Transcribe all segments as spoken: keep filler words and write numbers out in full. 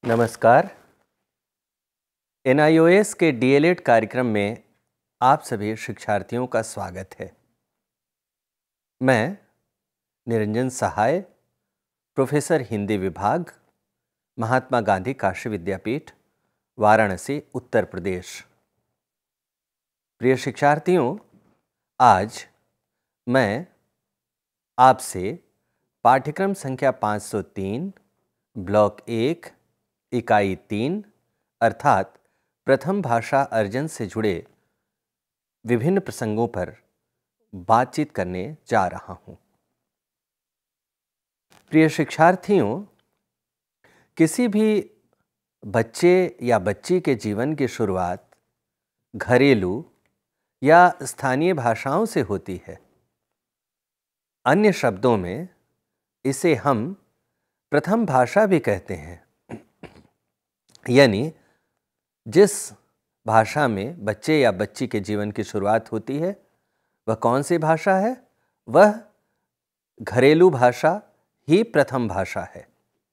नमस्कार। N I O S के D El Ed कार्यक्रम में आप सभी शिक्षार्थियों का स्वागत है। मैं निरंजन सहाय, प्रोफेसर हिंदी विभाग, महात्मा गांधी काशी विद्यापीठ, वाराणसी, उत्तर प्रदेश। प्रिय शिक्षार्थियों, आज मैं आपसे पाठ्यक्रम संख्या पाँच सौ तीन, ब्लॉक एक, इकाई तीन अर्थात प्रथम भाषा अर्जन से जुड़े विभिन्न प्रसंगों पर बातचीत करने जा रहा हूं। प्रिय शिक्षार्थियों, किसी भी बच्चे या बच्ची के जीवन की शुरुआत घरेलू या स्थानीय भाषाओं से होती है। अन्य शब्दों में इसे हम प्रथम भाषा भी कहते हैं, यानी जिस भाषा में बच्चे या बच्ची के जीवन की शुरुआत होती है वह कौन सी भाषा है? वह घरेलू भाषा ही प्रथम भाषा है।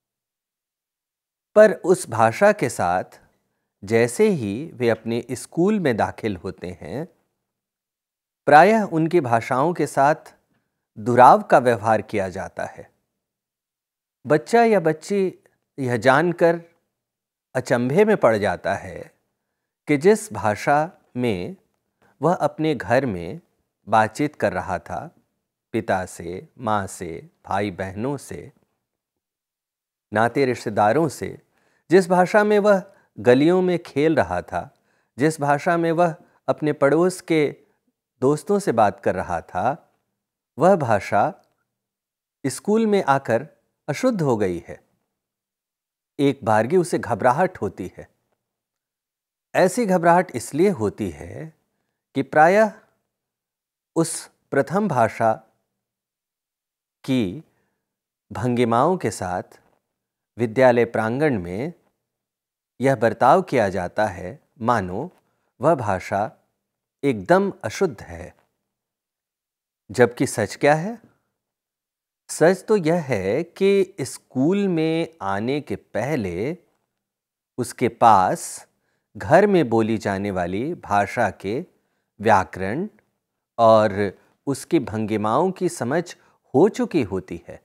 पर उस भाषा के साथ जैसे ही वे अपने स्कूल में दाखिल होते हैं, प्रायः उनकी भाषाओं के साथ दुराव का व्यवहार किया जाता है। बच्चा या बच्ची यह जानकर अचंभे में पड़ जाता है कि जिस भाषा में वह अपने घर में बातचीत कर रहा था, पिता से, माँ से, भाई बहनों से, नाते रिश्तेदारों से, जिस भाषा में वह गलियों में खेल रहा था, जिस भाषा में वह अपने पड़ोस के दोस्तों से बात कर रहा था, वह भाषा स्कूल में आकर अशुद्ध हो गई है। एक बारगी उसे घबराहट होती है। ऐसी घबराहट इसलिए होती है कि प्रायः उस प्रथम भाषा की भंगिमाओं के साथ विद्यालय प्रांगण में यह बर्ताव किया जाता है मानो वह भाषा एकदम अशुद्ध है। जबकि सच क्या है? सच तो यह है कि स्कूल में आने के पहले उसके पास घर में बोली जाने वाली भाषा के व्याकरण और उसकी भंगिमाओं की समझ हो चुकी होती है।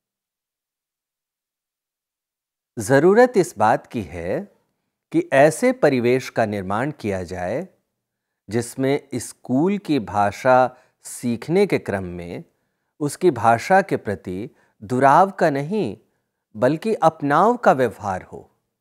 जरूरत इस बात की है कि ऐसे परिवेश का निर्माण किया जाए जिसमें स्कूल की भाषा सीखने के क्रम में उसकी भाषा के प्रति दुराव का नहीं बल्कि अपनाव का व्यवहार हो।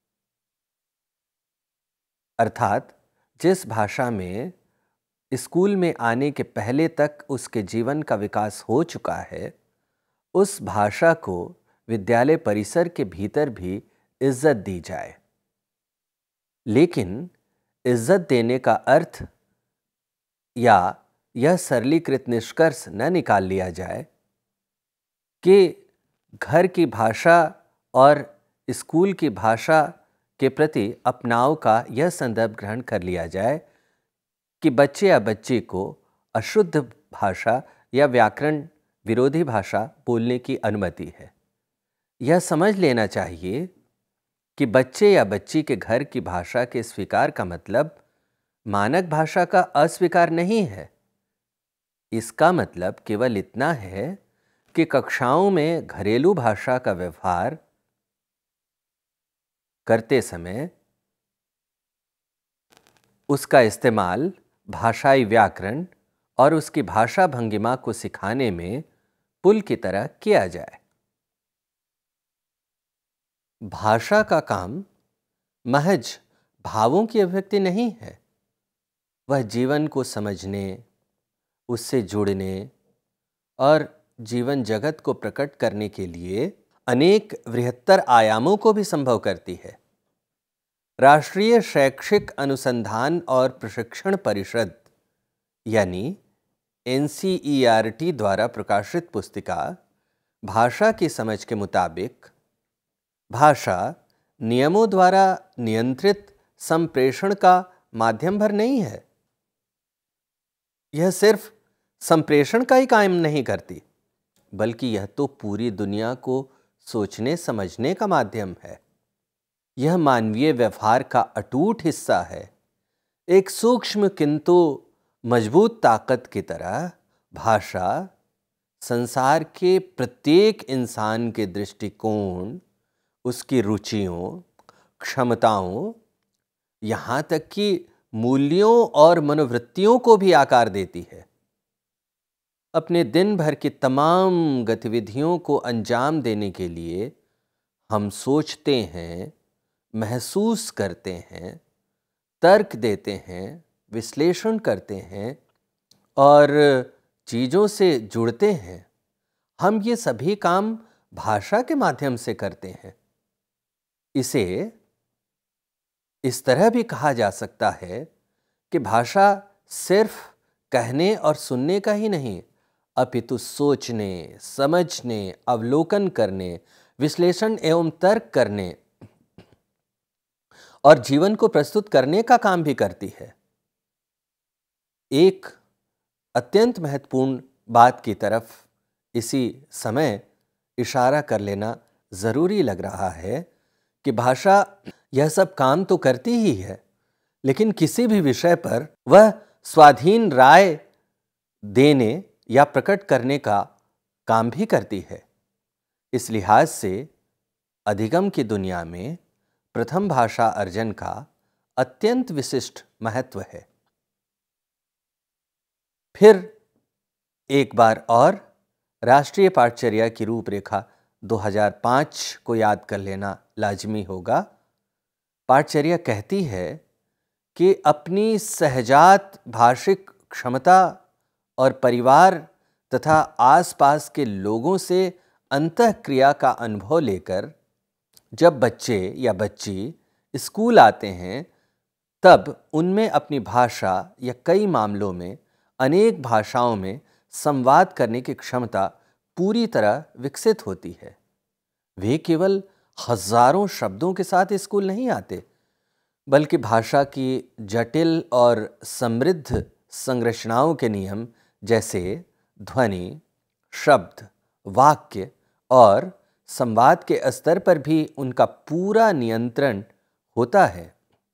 अर्थात जिस भाषा में स्कूल में आने के पहले तक उसके जीवन का विकास हो चुका है, उस भाषा को विद्यालय परिसर के भीतर भी इज्जत दी जाए। लेकिन इज्जत देने का अर्थ या यह सरलीकृत निष्कर्ष न निकाल लिया जाए कि घर की भाषा और स्कूल की भाषा के प्रति अपनाव का यह संदर्भ ग्रहण कर लिया जाए कि बच्चे या बच्ची को अशुद्ध भाषा या व्याकरण विरोधी भाषा बोलने की अनुमति है। यह समझ लेना चाहिए कि बच्चे या बच्ची के घर की भाषा के स्वीकार का मतलब मानक भाषा का अस्वीकार नहीं है। इसका मतलब केवल इतना है कि कक्षाओं में घरेलू भाषा का व्यवहार करते समय उसका इस्तेमाल भाषाई व्याकरण और उसकी भाषा भंगिमा को सिखाने में पुल की तरह किया जाए। भाषा का काम महज भावों की अभिव्यक्ति नहीं है। वह जीवन को समझने, उससे जुड़ने और जीवन जगत को प्रकट करने के लिए अनेक बृहत्तर आयामों को भी संभव करती है। राष्ट्रीय शैक्षिक अनुसंधान और प्रशिक्षण परिषद यानी N C E R T द्वारा प्रकाशित पुस्तिका भाषा की समझ के मुताबिक भाषा नियमों द्वारा नियंत्रित संप्रेषण का माध्यम भर नहीं है। यह सिर्फ संप्रेषण का ही कायम नहीं करती, बल्कि यह तो पूरी दुनिया को सोचने समझने का माध्यम है। यह मानवीय व्यवहार का अटूट हिस्सा है। एक सूक्ष्म किंतु मजबूत ताकत की तरह भाषा संसार के प्रत्येक इंसान के दृष्टिकोण, उसकी रुचियों, क्षमताओं, यहाँ तक कि मूल्यों और मनोवृत्तियों को भी आकार देती है। अपने दिन भर की तमाम गतिविधियों को अंजाम देने के लिए हम सोचते हैं, महसूस करते हैं, तर्क देते हैं, विश्लेषण करते हैं और चीज़ों से जुड़ते हैं। हम ये सभी काम भाषा के माध्यम से करते हैं। इसे इस तरह भी कहा जा सकता है कि भाषा सिर्फ कहने और सुनने का ही नहीं, अपितु सोचने, समझने, अवलोकन करने, विश्लेषण एवं तर्क करने और जीवन को प्रस्तुत करने का काम भी करती है। एक अत्यंत महत्वपूर्ण बात की तरफ इसी समय इशारा कर लेना जरूरी लग रहा है कि भाषा यह सब काम तो करती ही है, लेकिन किसी भी विषय पर वह स्वाधीन राय देने या प्रकट करने का काम भी करती है। इस लिहाज से अधिगम की दुनिया में प्रथम भाषा अर्जन का अत्यंत विशिष्ट महत्व है। फिर एक बार और राष्ट्रीय पाठचर्या की रूपरेखा दो हज़ार पाँच को याद कर लेना लाजमी होगा। पाठचर्या कहती है कि अपनी सहजात भाषिक क्षमता और परिवार तथा आसपास के लोगों से अंतःक्रिया का अनुभव लेकर जब बच्चे या बच्ची स्कूल आते हैं, तब उनमें अपनी भाषा या कई मामलों में अनेक भाषाओं में संवाद करने की क्षमता पूरी तरह विकसित होती है। वे केवल हजारों शब्दों के साथ स्कूल नहीं आते, बल्कि भाषा की जटिल और समृद्ध संरचनाओं के नियम जैसे ध्वनि, शब्द, वाक्य और संवाद के स्तर पर भी उनका पूरा नियंत्रण होता है।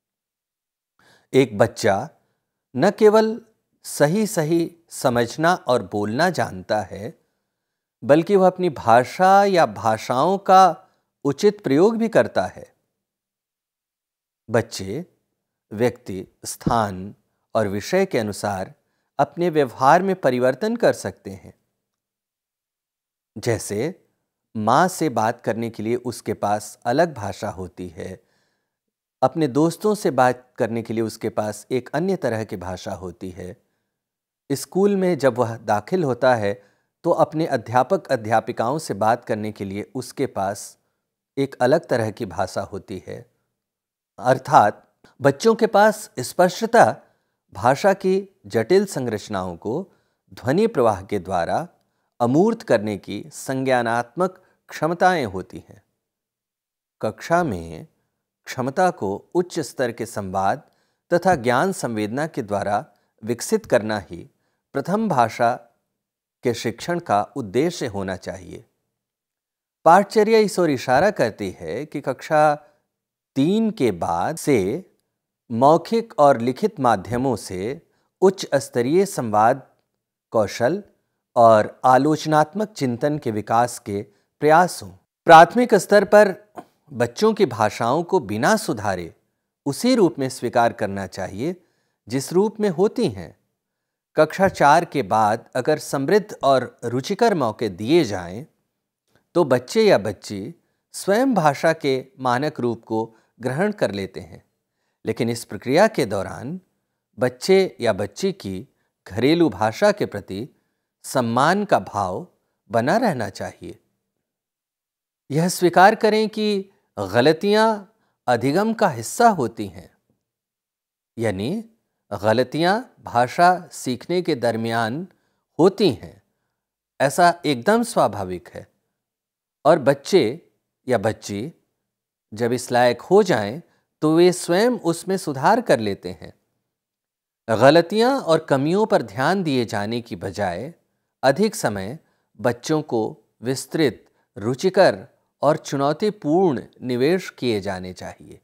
एक बच्चा न केवल सही सही समझना और बोलना जानता है, बल्कि वह अपनी भाषा या भाषाओं का उचित प्रयोग भी करता है। बच्चे व्यक्ति, स्थान और विषय के अनुसार अपने व्यवहार में परिवर्तन कर सकते हैं। जैसे माँ से बात करने के लिए उसके पास अलग भाषा होती है, अपने दोस्तों से बात करने के लिए उसके पास एक अन्य तरह की भाषा होती है। स्कूल में जब वह दाखिल होता है तो अपने अध्यापक अध्यापिकाओं से बात करने के लिए उसके पास एक अलग तरह की भाषा होती है। अर्थात बच्चों के पास स्पष्टता भाषा की जटिल संरचनाओं को ध्वनि प्रवाह के द्वारा अमूर्त करने की संज्ञानात्मक क्षमताएं होती हैं। कक्षा में क्षमता को उच्च स्तर के संवाद तथा ज्ञान संवेदना के द्वारा विकसित करना ही प्रथम भाषा के शिक्षण का उद्देश्य होना चाहिए। पाठचर्या इस ओर इशारा करती है कि कक्षा तीन के बाद से मौखिक और लिखित माध्यमों से उच्च स्तरीय संवाद कौशल और आलोचनात्मक चिंतन के विकास के प्रयास हों। प्राथमिक स्तर पर बच्चों की भाषाओं को बिना सुधारे उसी रूप में स्वीकार करना चाहिए जिस रूप में होती हैं। कक्षा चार के बाद अगर समृद्ध और रुचिकर मौके दिए जाएं, तो बच्चे या बच्ची स्वयं भाषा के मानक रूप को ग्रहण कर लेते हैं। लेकिन इस प्रक्रिया के दौरान बच्चे या बच्ची की घरेलू भाषा के प्रति सम्मान का भाव बना रहना चाहिए। यह स्वीकार करें कि गलतियां अधिगम का हिस्सा होती हैं, यानी गलतियां भाषा सीखने के दरमियान होती हैं, ऐसा एकदम स्वाभाविक है। और बच्चे या बच्ची जब इस लायक हो जाएं, तो वे स्वयं उसमें सुधार कर लेते हैं। गलतियां और कमियों पर ध्यान दिए जाने की बजाय अधिक समय बच्चों को विस्तृत, रुचिकर और चुनौतीपूर्ण निवेश किए जाने चाहिए।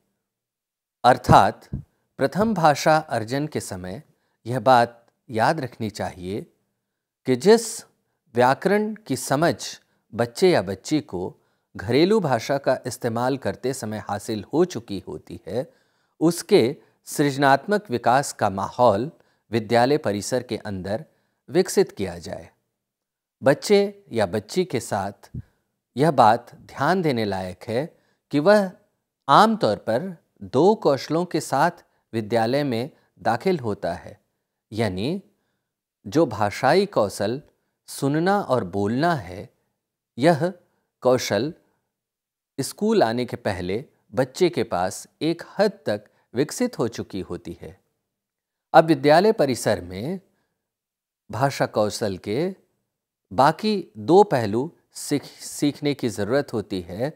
अर्थात प्रथम भाषा अर्जन के समय यह बात याद रखनी चाहिए कि जिस व्याकरण की समझ बच्चे या बच्ची को घरेलू भाषा का इस्तेमाल करते समय हासिल हो चुकी होती है, उसके सृजनात्मक विकास का माहौल विद्यालय परिसर के अंदर विकसित किया जाए। बच्चे या बच्ची के साथ यह बात ध्यान देने लायक है कि वह आमतौर पर दो कौशलों के साथ विद्यालय में दाखिल होता है, यानी जो भाषाई कौशल सुनना और बोलना है, यह कौशल स्कूल आने के पहले बच्चे के पास एक हद तक विकसित हो चुकी होती है। अब विद्यालय परिसर में भाषा कौशल के बाकी दो पहलू सीख सीखने की ज़रूरत होती है,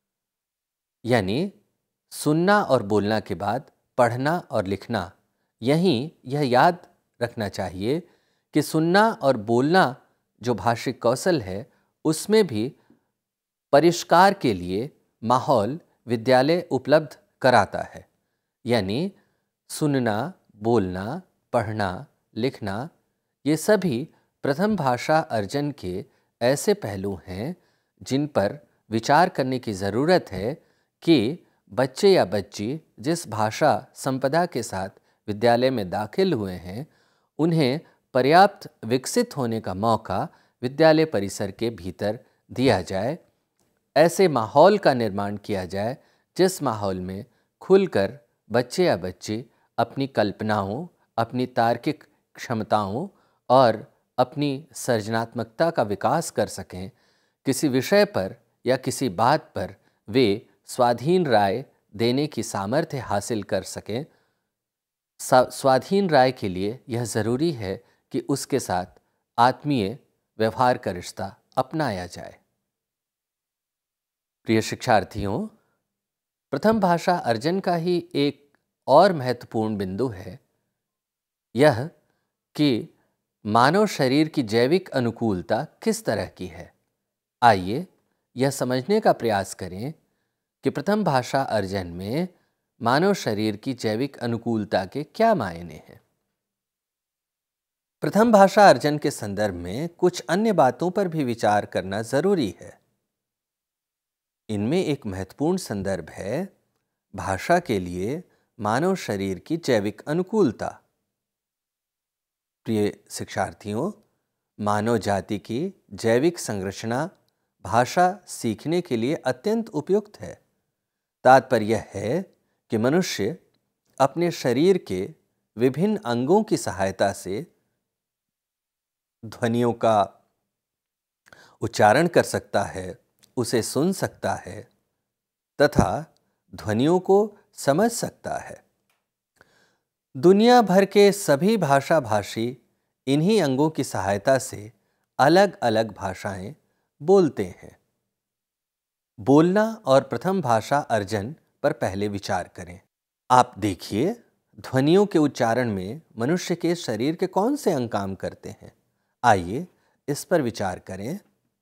यानी सुनना और बोलना के बाद पढ़ना और लिखना। यहीं यह याद रखना चाहिए कि सुनना और बोलना जो भाषिक कौशल है, उसमें भी परिष्कार के लिए माहौल विद्यालय उपलब्ध कराता है। यानी सुनना, बोलना, पढ़ना, लिखना, ये सभी प्रथम भाषा अर्जन के ऐसे पहलू हैं जिन पर विचार करने की ज़रूरत है कि बच्चे या बच्ची जिस भाषा संपदा के साथ विद्यालय में दाखिल हुए हैं, उन्हें पर्याप्त विकसित होने का मौका विद्यालय परिसर के भीतर दिया जाए। ऐसे माहौल का निर्माण किया जाए जिस माहौल में खुलकर बच्चे या बच्ची अपनी कल्पनाओं, अपनी तार्किक क्षमताओं और अपनी सृजनात्मकता का विकास कर सकें। किसी विषय पर या किसी बात पर वे स्वाधीन राय देने की सामर्थ्य हासिल कर सकें। स्वाधीन राय के लिए यह ज़रूरी है कि उसके साथ आत्मीय व्यवहार का रिश्ता अपनाया जाए। प्रिय शिक्षार्थियों, प्रथम भाषा अर्जन का ही एक और महत्वपूर्ण बिंदु है यह कि मानव शरीर की जैविक अनुकूलता किस तरह की है। आइए यह समझने का प्रयास करें कि प्रथम भाषा अर्जन में मानव शरीर की जैविक अनुकूलता के क्या मायने हैं। प्रथम भाषा अर्जन के संदर्भ में कुछ अन्य बातों पर भी विचार करना जरूरी है। इनमें एक महत्वपूर्ण संदर्भ है भाषा के लिए मानव शरीर की जैविक अनुकूलता। प्रिय शिक्षार्थियों, मानव जाति की जैविक संरचना भाषा सीखने के लिए अत्यंत उपयुक्त है। तात्पर्य यह है कि मनुष्य अपने शरीर के विभिन्न अंगों की सहायता से ध्वनियों का उच्चारण कर सकता है, उसे सुन सकता है तथा ध्वनियों को समझ सकता है। दुनिया भर के सभी भाषा भाषी इन्हीं अंगों की सहायता से अलग अलग भाषाएं बोलते हैं। बोलना और प्रथम भाषा अर्जन पर पहले विचार करें। आप देखिए, ध्वनियों के उच्चारण में मनुष्य के शरीर के कौन से अंग काम करते हैं। आइए इस पर विचार करें।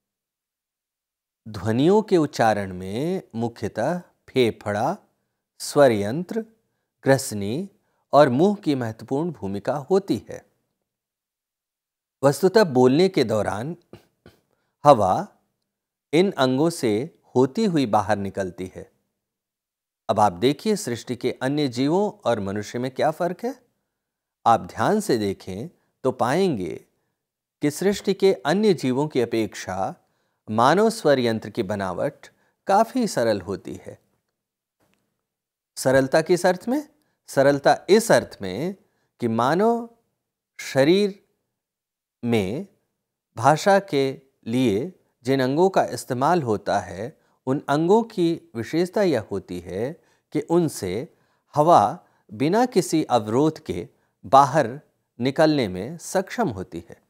ध्वनियों के उच्चारण में मुख्यतः फेफड़ा, स्वर यंत्र, ग्रसनी और मुंह की महत्वपूर्ण भूमिका होती है। वस्तुतः बोलने के दौरान हवा इन अंगों से होती हुई बाहर निकलती है। अब आप देखिए, सृष्टि के अन्य जीवों और मनुष्य में क्या फर्क है। आप ध्यान से देखें तो पाएंगे कि सृष्टि के अन्य जीवों की अपेक्षा मानव स्वर यंत्र की बनावट काफी सरल होती है। सरलता किस अर्थ में? सरलता इस अर्थ में कि मानव शरीर में भाषा के लिए जिन अंगों का इस्तेमाल होता है, उन अंगों की विशेषता यह होती है कि उनसे हवा बिना किसी अवरोध के बाहर निकलने में सक्षम होती है।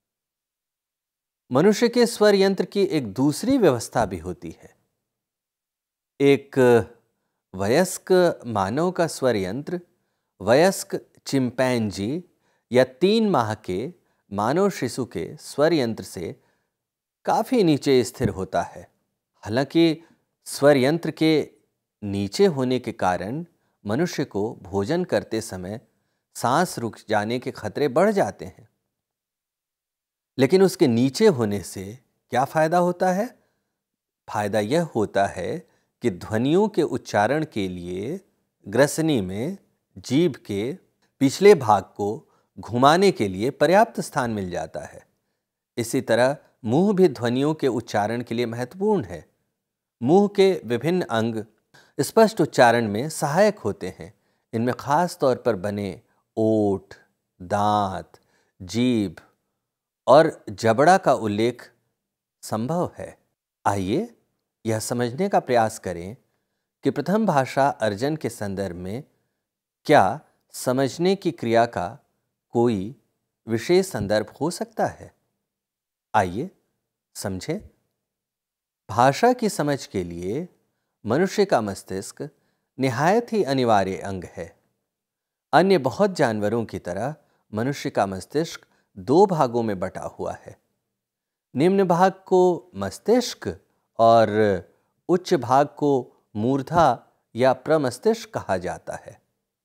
मनुष्य के स्वर यंत्र की एक दूसरी व्यवस्था भी होती है। एक वयस्क मानव का स्वर यंत्र वयस्क चिंपैंजी या तीन माह के मानव शिशु के स्वर यंत्र से काफी नीचे स्थिर होता है। हालांकि स्वर यंत्र के नीचे होने के कारण मनुष्य को भोजन करते समय सांस रुक जाने के खतरे बढ़ जाते हैं। लेकिन उसके नीचे होने से क्या फायदा होता है? फायदा यह होता है कि ध्वनियों के उच्चारण के लिए ग्रसनी में जीभ के पिछले भाग को घुमाने के लिए पर्याप्त स्थान मिल जाता है। इसी तरह मुंह भी ध्वनियों के उच्चारण के लिए महत्वपूर्ण है। मुंह के विभिन्न अंग स्पष्ट उच्चारण में सहायक होते हैं। इनमें खास तौर पर बने ओठ, दांत, जीभ और जबड़ा का उल्लेख संभव है। आइए यह समझने का प्रयास करें कि प्रथम भाषा अर्जन के संदर्भ में क्या समझने की क्रिया का कोई विशेष संदर्भ हो सकता है। आइए समझें। भाषा की समझ के लिए मनुष्य का मस्तिष्क निहायत ही अनिवार्य अंग है। अन्य बहुत जानवरों की तरह मनुष्य का मस्तिष्क दो भागों में बटा हुआ है। निम्न भाग को मस्तिष्क और उच्च भाग को मूर्धा या प्रमस्तिष्क कहा जाता है।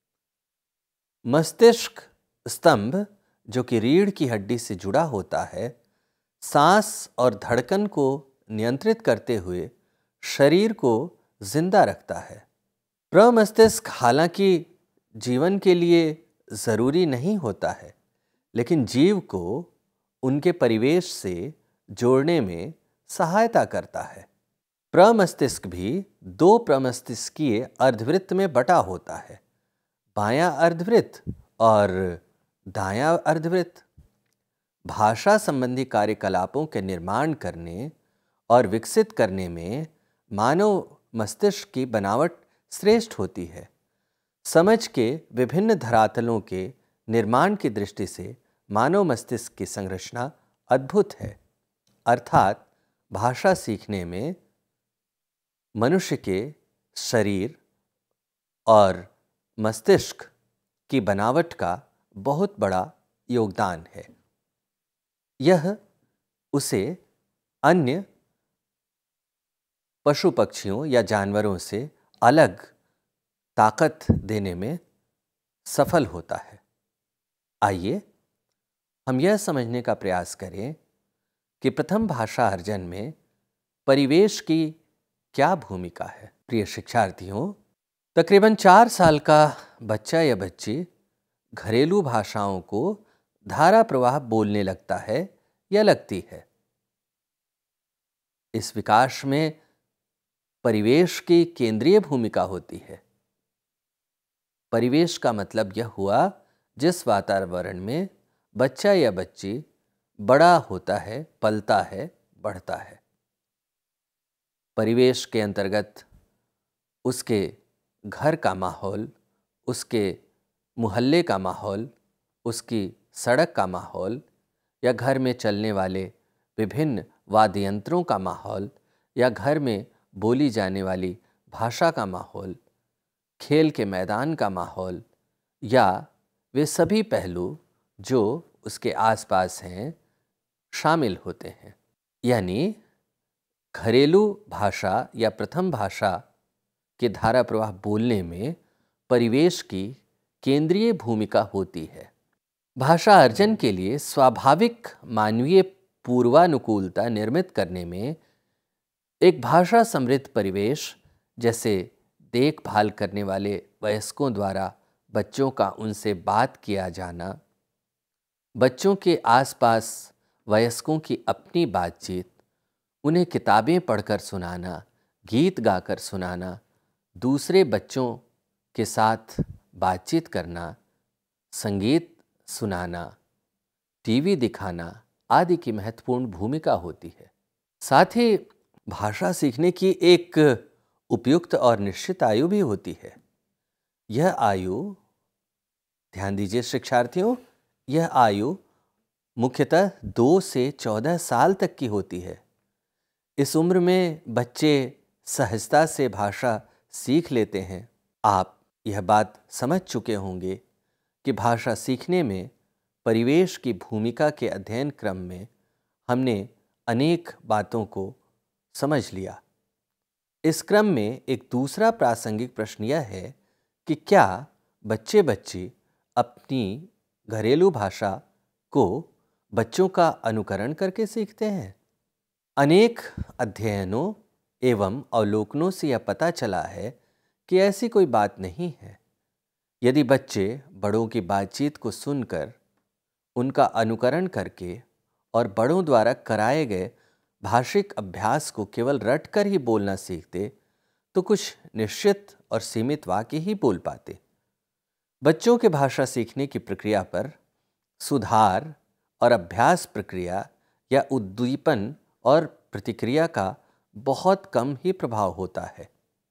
मस्तिष्क स्तंभ, जो कि रीढ़ की हड्डी से जुड़ा होता है, सांस और धड़कन को नियंत्रित करते हुए शरीर को जिंदा रखता है। प्रमस्तिष्क हालांकि जीवन के लिए जरूरी नहीं होता है, लेकिन जीव को उनके परिवेश से जोड़ने में सहायता करता है। प्रमस्तिष्क भी दो प्रमस्तिष्कीय अर्धवृत्त में बटा होता है, बायां अर्धवृत्त और दायां अर्धवृत्त। भाषा संबंधी कार्यकलापों के निर्माण करने और विकसित करने में मानव मस्तिष्क की बनावट श्रेष्ठ होती है। समझ के विभिन्न धरातलों के निर्माण की दृष्टि से मानव मस्तिष्क की संरचना अद्भुत है। अर्थात भाषा सीखने में मनुष्य के शरीर और मस्तिष्क की बनावट का बहुत बड़ा योगदान है। यह उसे अन्य पशु पक्षियों या जानवरों से अलग ताकत देने में सफल होता है। आइए हम यह समझने का प्रयास करें कि प्रथम भाषा अर्जन में परिवेश की क्या भूमिका है। प्रिय शिक्षार्थियों, तकरीबन चार साल का बच्चा या बच्ची घरेलू भाषाओं को धारा प्रवाह बोलने लगता है या लगती है। इस विकास में परिवेश की केंद्रीय भूमिका होती है। परिवेश का मतलब यह हुआ जिस वातावरण में बच्चा या बच्ची बड़ा होता है, पलता है, बढ़ता है। परिवेश के अंतर्गत उसके घर का माहौल, उसके मोहल्ले का माहौल, उसकी सड़क का माहौल या घर में चलने वाले विभिन्न वाद्य यंत्रों का माहौल या घर में बोली जाने वाली भाषा का माहौल, खेल के मैदान का माहौल या वे सभी पहलू जो उसके आसपास हैं शामिल होते हैं। यानी घरेलू भाषा या प्रथम भाषा के धारा प्रवाह बोलने में परिवेश की केंद्रीय भूमिका होती है। भाषा अर्जन के लिए स्वाभाविक मानवीय पूर्वानुकूलता निर्मित करने में एक भाषा समृद्ध परिवेश, जैसे देखभाल करने वाले वयस्कों द्वारा बच्चों का उनसे बात किया जाना, बच्चों के आसपास वयस्कों की अपनी बातचीत, उन्हें किताबें पढ़कर सुनाना, गीत गाकर सुनाना, दूसरे बच्चों के साथ बातचीत करना, संगीत सुनाना, टीवी दिखाना आदि की महत्वपूर्ण भूमिका होती है। साथ ही भाषा सीखने की एक उपयुक्त और निश्चित आयु भी होती है। यह आयु, ध्यान दीजिए शिक्षार्थियों, यह आयु मुख्यतः दो से चौदह साल तक की होती है। इस उम्र में बच्चे सहजता से भाषा सीख लेते हैं। आप यह बात समझ चुके होंगे कि भाषा सीखने में परिवेश की भूमिका के अध्ययन क्रम में हमने अनेक बातों को समझ लिया। इस क्रम में एक दूसरा प्रासंगिक प्रश्न यह है कि क्या बच्चे बच्ची अपनी घरेलू भाषा को बच्चों का अनुकरण करके सीखते हैं? अनेक अध्ययनों एवं अवलोकनों से यह पता चला है कि ऐसी कोई बात नहीं है। यदि बच्चे बड़ों की बातचीत को सुनकर, उनका अनुकरण करके और बड़ों द्वारा कराए गए भाषिक अभ्यास को केवल रटकर ही बोलना सीखते, तो कुछ निश्चित और सीमित वाक्य ही बोल पाते। बच्चों के भाषा सीखने की प्रक्रिया पर सुधार और अभ्यास प्रक्रिया या उद्दीपन और प्रतिक्रिया का बहुत कम ही प्रभाव होता है।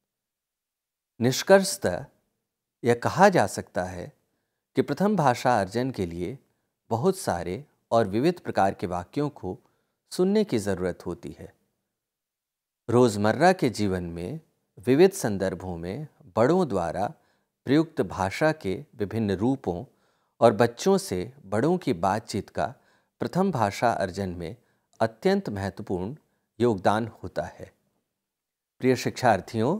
निष्कर्षतः यह कहा जा सकता है कि प्रथम भाषा अर्जन के लिए बहुत सारे और विविध प्रकार के वाक्यों को सुनने की ज़रूरत होती है। रोज़मर्रा के जीवन में विविध संदर्भों में बड़ों द्वारा प्रयुक्त भाषा के विभिन्न रूपों और बच्चों से बड़ों की बातचीत का प्रथम भाषा अर्जन में अत्यंत महत्वपूर्ण योगदान होता है। प्रिय शिक्षार्थियों,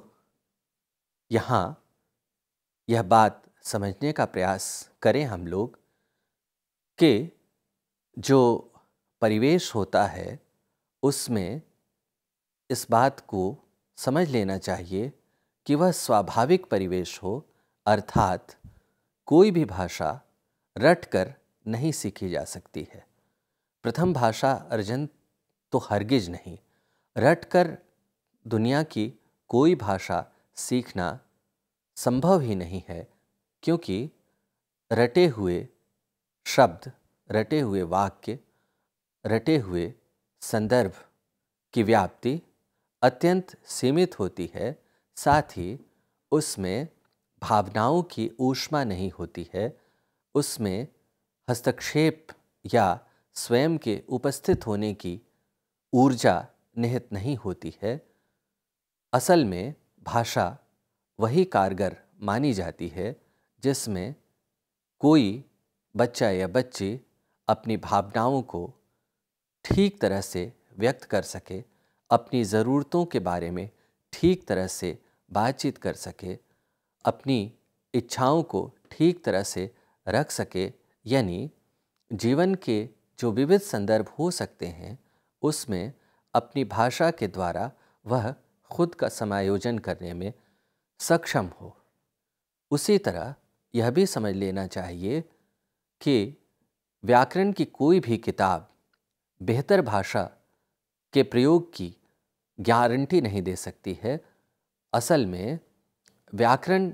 यहाँ यह बात समझने का प्रयास करें हम लोग कि जो परिवेश होता है उसमें इस बात को समझ लेना चाहिए कि वह स्वाभाविक परिवेश हो, अर्थात कोई भी भाषा रटकर नहीं सीखी जा सकती है। प्रथम भाषा अर्जन तो हरगिज नहीं, रटकर दुनिया की कोई भाषा सीखना संभव ही नहीं है, क्योंकि रटे हुए शब्द, रटे हुए वाक्य, रटे हुए संदर्भ की व्याप्ति अत्यंत सीमित होती है। साथ ही उसमें भावनाओं की ऊष्मा नहीं होती है, उसमें हस्तक्षेप या स्वयं के उपस्थित होने की ऊर्जा निहित नहीं होती है। असल में भाषा वही कारगर मानी जाती है जिसमें कोई बच्चा या बच्ची अपनी भावनाओं को ठीक तरह से व्यक्त कर सके, अपनी ज़रूरतों के बारे में ठीक तरह से बातचीत कर सके, अपनी इच्छाओं को ठीक तरह से रख सके। यानी जीवन के जो विविध संदर्भ हो सकते हैं उसमें अपनी भाषा के द्वारा वह खुद का समायोजन करने में सक्षम हो। उसी तरह यह भी समझ लेना चाहिए कि व्याकरण की कोई भी किताब बेहतर भाषा के प्रयोग की गारंटी नहीं दे सकती है। असल में व्याकरण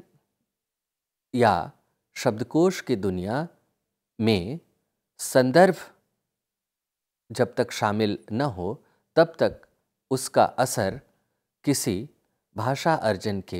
या शब्दकोश की दुनिया में संदर्भ जब तक शामिल न हो तब तक उसका असर किसी भाषा अर्जन के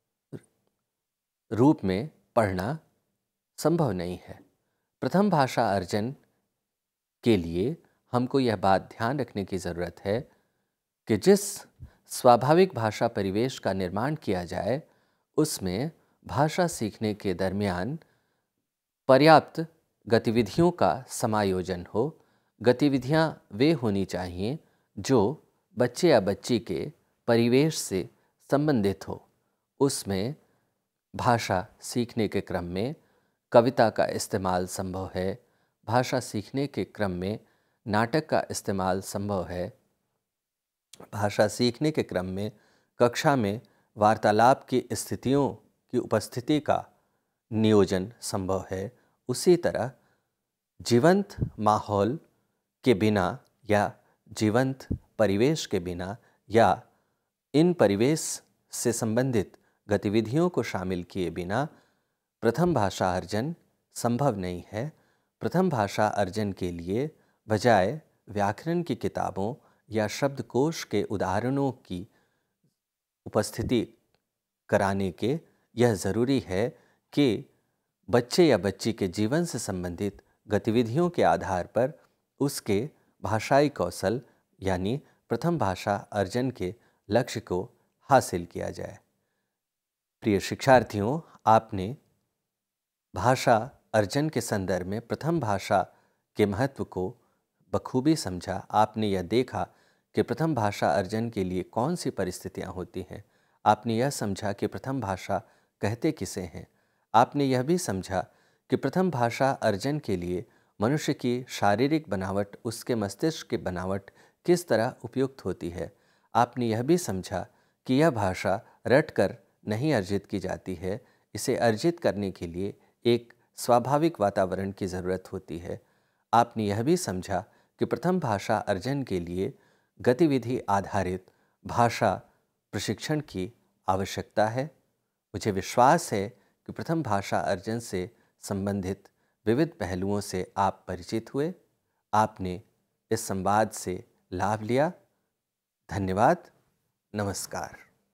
रूप में पढ़ना संभव नहीं है। प्रथम भाषा अर्जन के लिए हमको यह बात ध्यान रखने की ज़रूरत है कि जिस स्वाभाविक भाषा परिवेश का निर्माण किया जाए उसमें भाषा सीखने के दरमियान पर्याप्त गतिविधियों का समायोजन हो। गतिविधियां वे होनी चाहिए जो बच्चे या बच्ची के परिवेश से संबंधित हो। उसमें भाषा सीखने के क्रम में कविता का इस्तेमाल संभव है, भाषा सीखने के क्रम में नाटक का इस्तेमाल संभव है, भाषा सीखने के क्रम में कक्षा में वार्तालाप की स्थितियों की उपस्थिति का नियोजन संभव है। उसी तरह जीवंत माहौल के बिना या जीवंत परिवेश के बिना या इन परिवेश से संबंधित गतिविधियों को शामिल किए बिना प्रथम भाषा अर्जन संभव नहीं है। प्रथम भाषा अर्जन के लिए बजाय व्याकरण की किताबों या शब्दकोश के उदाहरणों की उपस्थिति कराने के यह ज़रूरी है कि बच्चे या बच्ची के जीवन से संबंधित गतिविधियों के आधार पर उसके भाषाई कौशल यानी प्रथम भाषा अर्जन के लक्ष्य को हासिल किया जाए। प्रिय शिक्षार्थियों, आपने भाषा अर्जन के संदर्भ में प्रथम भाषा के महत्व को बखूबी समझा। आपने यह देखा कि प्रथम भाषा अर्जन के लिए कौन सी परिस्थितियां होती हैं। आपने यह समझा कि प्रथम भाषा कहते किसे हैं। आपने यह भी समझा कि प्रथम भाषा अर्जन के लिए मनुष्य की शारीरिक बनावट, उसके मस्तिष्क की बनावट किस तरह उपयुक्त होती है। आपने यह भी समझा कि यह भाषा रट कर नहीं अर्जित की जाती है, इसे अर्जित करने के लिए एक स्वाभाविक वातावरण की ज़रूरत होती है। आपने यह भी समझा कि प्रथम भाषा अर्जन के लिए गतिविधि आधारित भाषा प्रशिक्षण की आवश्यकता है। मुझे विश्वास है कि प्रथम भाषा अर्जन से संबंधित विविध पहलुओं से आप परिचित हुए, आपने इस संवाद से लाभ लिया। धन्यवाद। नमस्कार।